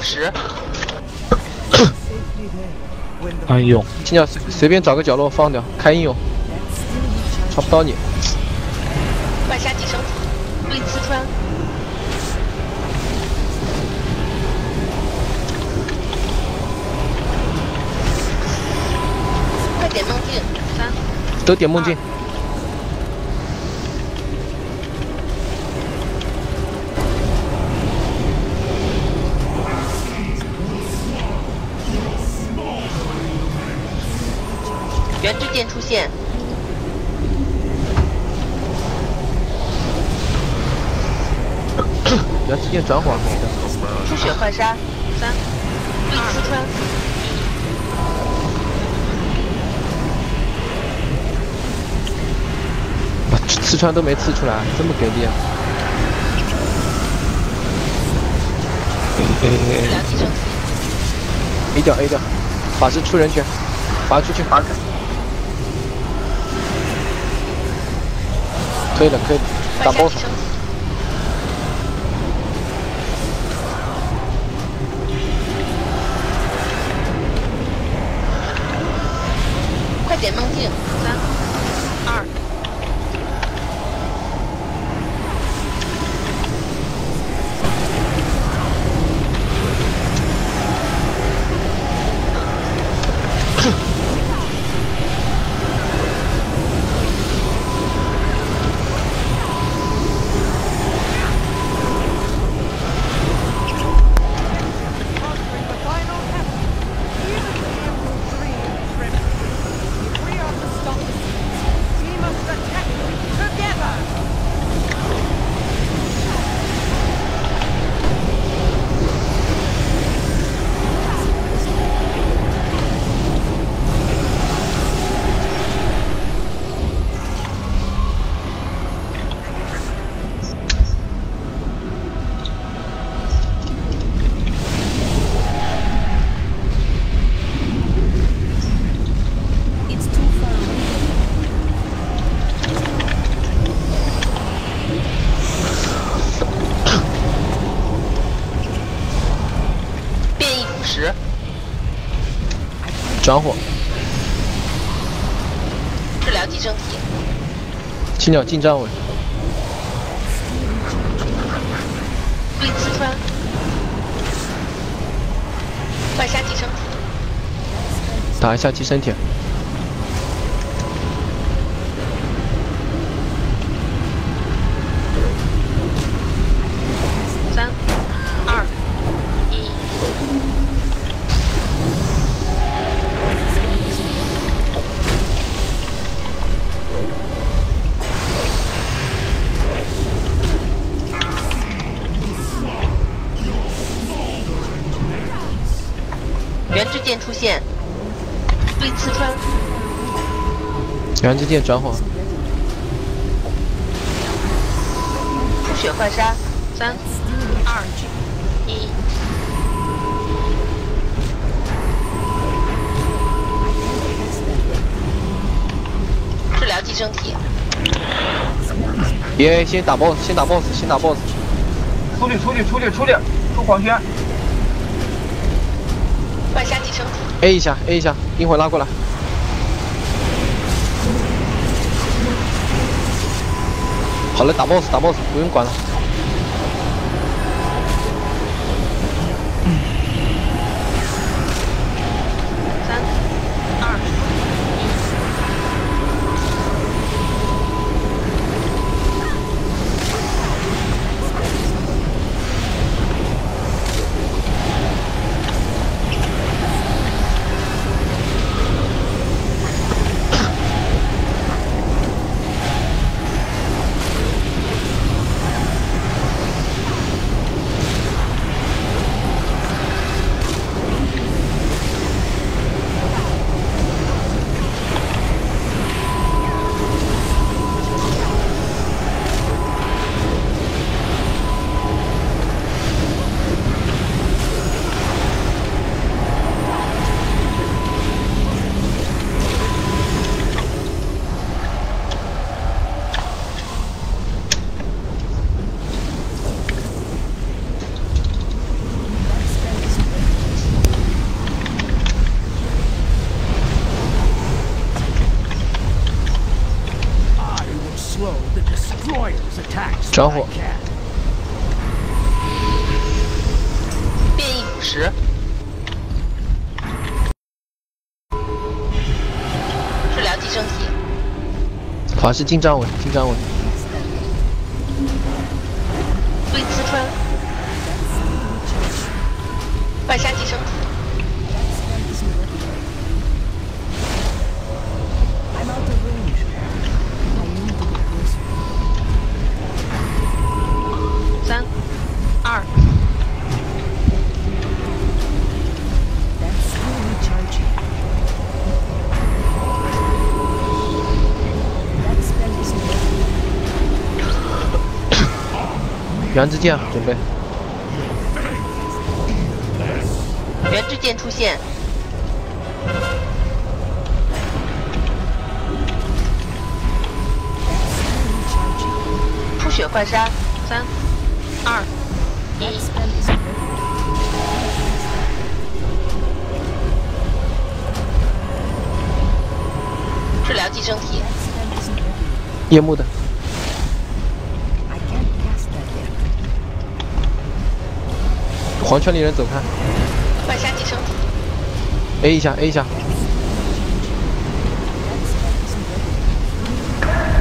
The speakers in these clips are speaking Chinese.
10。 暗涌， 青鸟随便找个角落放掉，开应用，抓不到你。 万杀寄生体，对刺穿。快点梦境，3。 都点梦境。 原之剑出现， 原之剑转火， 出血坏杀，3，对刺穿， 刺穿都没刺出来，这么给力啊！ 治疗寄生体， A 掉 A 掉，法师出人权，罚出去，可以了可以了，打万杀 BOSS 寄。生体，快点梦境，3、2。 10， 转火， 治疗寄生体， 青鸟进站位， 对刺穿，万杀寄生体， 打一下寄生体。 3、2、1。 原之剑出现，对刺穿， 原之剑转火， 出血坏杀，3、2、1。治疗寄生体， 别先打 BOSS， 先打 BOSS， 先打 BOSS。 出黄轩。 万杀寄生体， A 一下 A 一下，一会儿拉过来。好了，打 BOSS 打 BOSS， 不用管了。 3、2、1。 slow the destroyer's attacks. 转火， 变异腐蚀，治疗寄生体， 法师进站稳，进站稳， 对刺穿，半杀寄生体， I'm out of range. I need to get closer. 3、2， That's still recharging. That spell isn't ready. 原之剑准备， 原之剑出现，出血快杀，3、2、 That 1， spell isn't ready. 治疗寄生体， That spell isn't ready. 夜幕的， I can't cast that yet. 黄圈里人走开半杀寄生体， ，A 一下，A 一下， That spell isn't ready.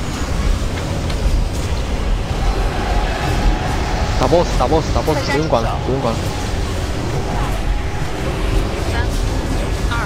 打 boss， 打 boss， 打 boss， 不用管了，不用管了， 3、2、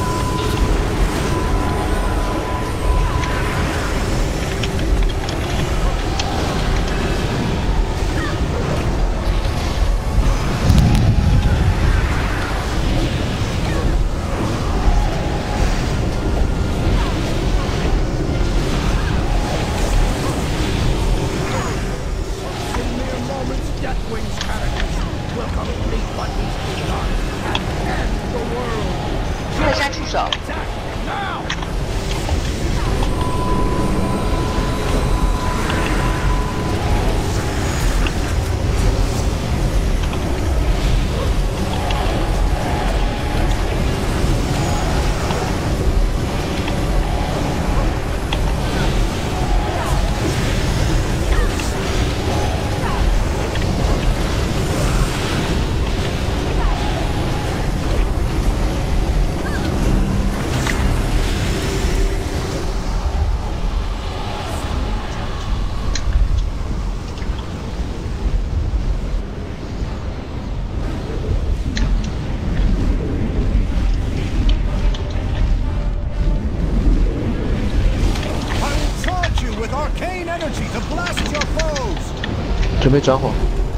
Deathwing's characters will complete what he's begun and end the world. 快杀出手， Attack now! 准备转火，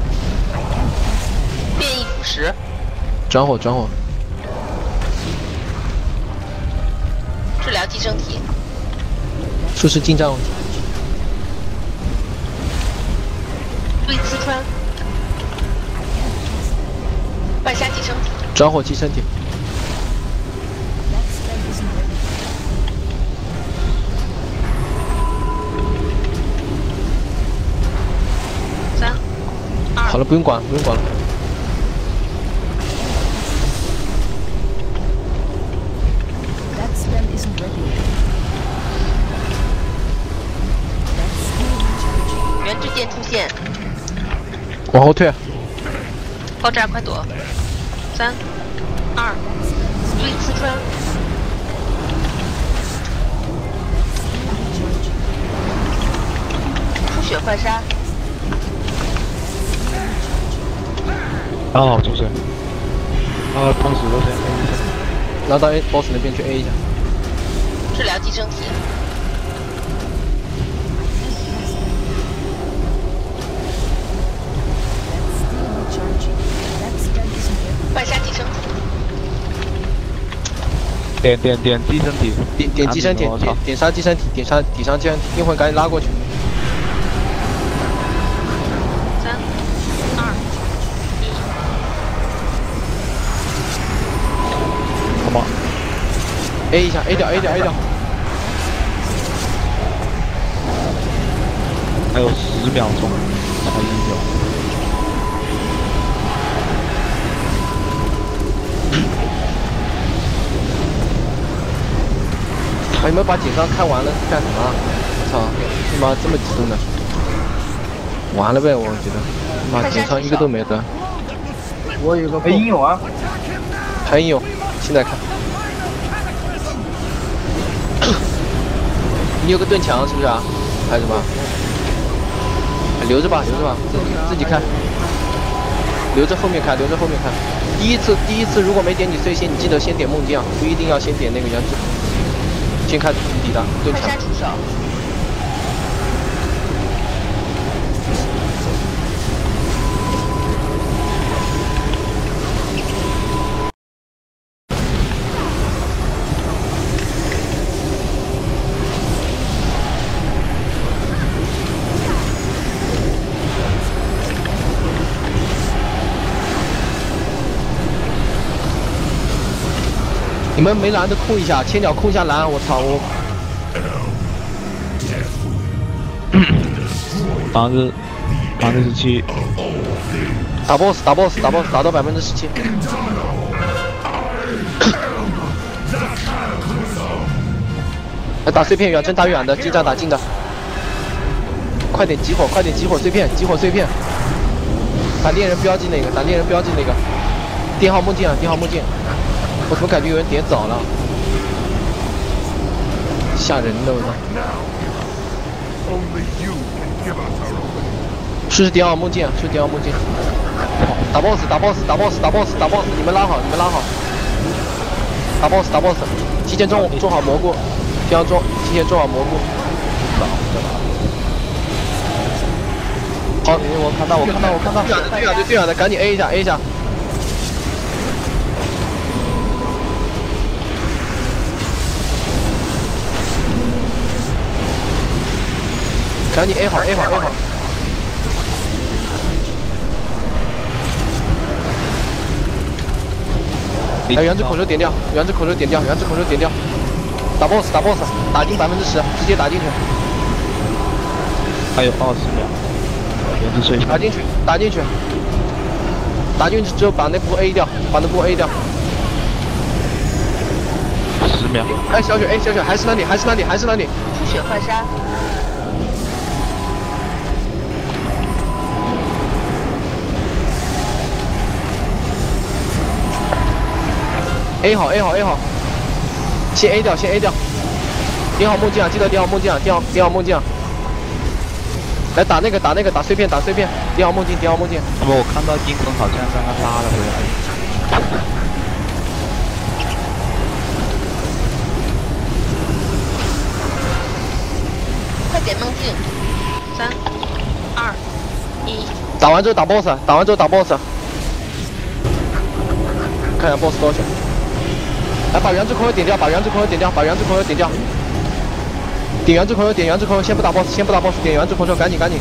变异腐蚀， 转火，转火， 治疗寄生体， 术士近战问题， 对刺穿，半杀寄生体， 转火寄生体， That spell isn't ready. 3、2、 好了，不用管了，不用管了， That spell isn't ready. That's still recharging. 原之剑出现， 往后退， 爆炸快躲，3、2、对刺穿，出血快杀， 刚好出水。碰死了谁？ 然后到 A boss 那边去 A 一下， 治疗寄生体， That's still recharging. That spell isn't ready. 半杀寄生体， 点寄生体， 点寄生体， 我操点杀寄生体，点杀抵伤寄生体，一会儿赶紧拉过去， 3、2、 好吗？ A 一下 ，A 掉 A 掉 A 掉， 还有10秒钟才1秒。 还有没有把减伤开完了？干什么啊？ 操！他妈这么激动的，完了呗！我觉得，妈平常一个都没得。 我有个英勇啊， 还有，现在看。你有个盾墙是不是啊？还是什么？留着吧，留着吧，自己看。留着后面看，留着后面看。第一次如果没点你碎线，你记得先点梦境啊，不一定要先点那个原子。先看底的盾墙。 快出手！ 你们没蓝的控一下，千鸟控一下蓝，我操我。 17%， 打 boss 打 boss 打 boss 打到17%。打碎片远程打远的，近战打近的。快点集火，快点集火碎片，集火碎片。打猎人标记那个，打猎人标记那个。电号梦境啊，电号梦境。我怎么感觉有人点早了？吓人的我操！是点好梦境，是点好梦境。打 boss， 打 boss， 打 boss， 打 boss， 打 boss， 你们拉好，你们拉好。打 boss， 打 boss， 提前种好蘑菇，提前种好蘑菇。好，我看到。最远的，赶紧 A 一下 ，A 一下。赶紧 A 好 ，A 好 ，A 好。哎，原子口手点掉，原子口手点掉，原子口手点掉。打 boss， 打 boss， 打进10%，直接打进去。 还有20秒。原子碎片。 打进去，打进去。打进去之后把那波 A 掉，把那波 A 掉。 10秒。 哎，小雪，哎，小雪，还是那里，还是那里，还是那里。 出血快杀！ A 好 A 好 A 好，先 A 掉，先 A 掉。点好梦境啊，记得点好梦境啊，点好梦境啊。来打那个打碎片，打碎片，点好梦境，点好梦境。 我看到金坑好像刚刚拉了回来。 快点梦境！3、2、1。 打完之后打 boss， 打完之后打 boss。看一下 boss 多少血。来，把原子口手点掉，把原子口手点掉，把原子口手点掉。点原子口手，点原子口手，先不打 boss， 先不打 boss， 点原子口手，赶紧赶紧。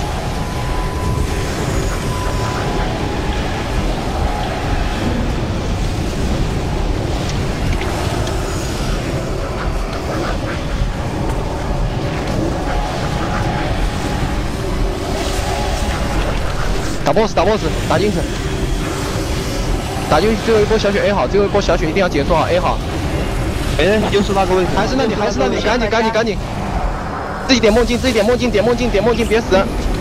打 boss， 打 boss， 打进去。 打进去，最后一波小雪 A 好，最后一波小雪一定要解说好 A 好。 哎，又是那个位置， 还是那里，还是那里，赶紧赶紧赶紧！自己点梦境，自己点梦境，点梦境，点梦境，别死！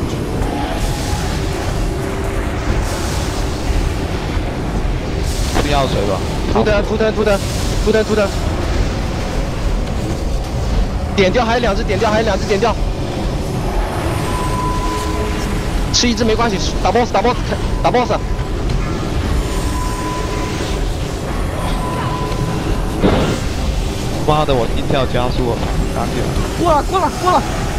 不要水吧？ 图腾图腾图腾图腾图腾，点掉还有2只，点掉还有2只，点掉。吃1只没关系，打 boss 打 boss 打 boss。 妈的，我一跳加速，赶紧！ 过了，